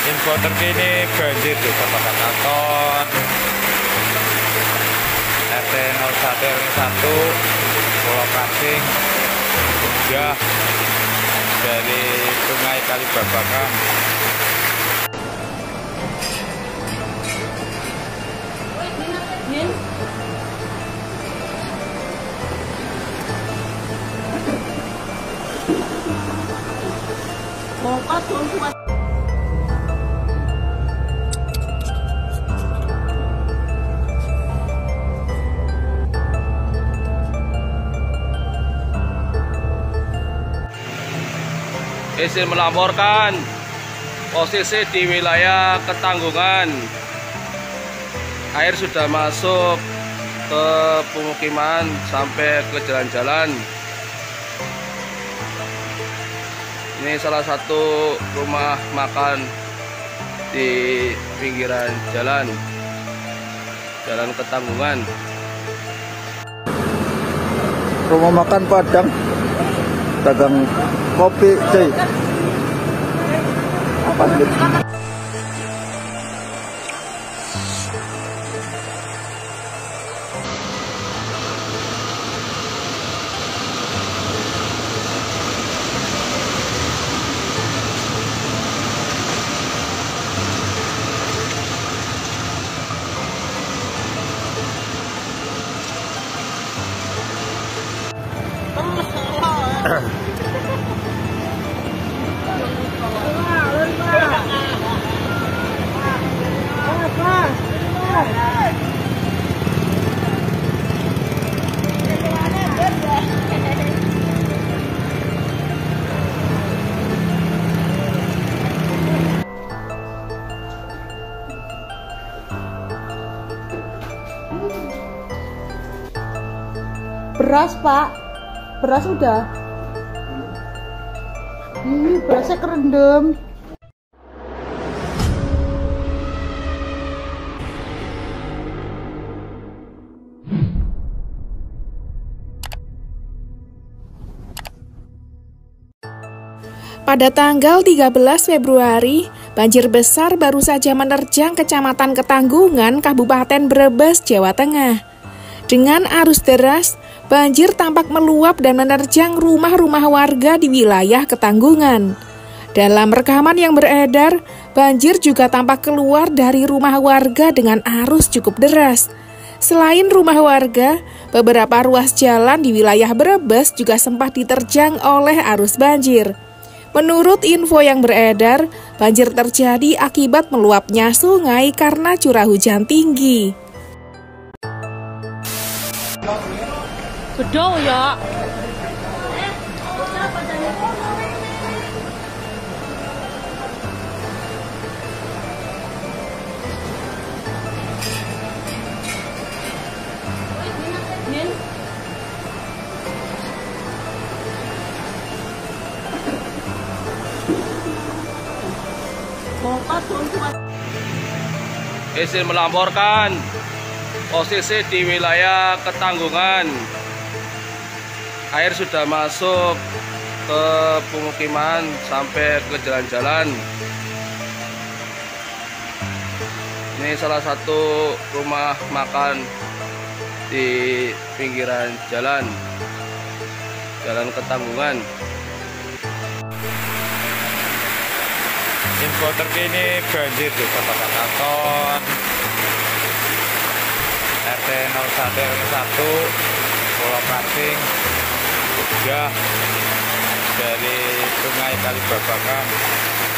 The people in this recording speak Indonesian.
Info terkini banjir di Kecamatan RT 01 Pulau Kancing Jogja dari Sungai Kalibabakan. Izin melaporkan posisi di wilayah Ketanggungan. Air sudah masuk ke pemukiman sampai ke jalan-jalan. Ini salah satu rumah makan di pinggiran jalan Ketanggungan. Rumah makan Padang, dagang kopi cuy. Apa ini? Beras, Pak. Beras udah. Berasnya kerendam. Pada tanggal 13 Februari, banjir besar baru saja menerjang Kecamatan Ketanggungan, Kabupaten Brebes, Jawa Tengah. Dengan arus deras, banjir tampak meluap dan menerjang rumah-rumah warga di wilayah Ketanggungan. Dalam rekaman yang beredar, banjir juga tampak keluar dari rumah warga dengan arus cukup deras. Selain rumah warga, beberapa ruas jalan di wilayah Brebes juga sempat diterjang oleh arus banjir. Menurut info yang beredar, banjir terjadi akibat meluapnya sungai karena curah hujan tinggi. Bedo ya. Izin melaporkan posisi di wilayah Ketanggungan. Air sudah masuk ke pemukiman sampai ke jalan-jalan. Ini salah satu rumah makan di pinggiran jalan Ketanggungan. Info terkini banjir di Kecamatan RT 01 Pulau Kancing Jogja dari Sungai Kalibabakan.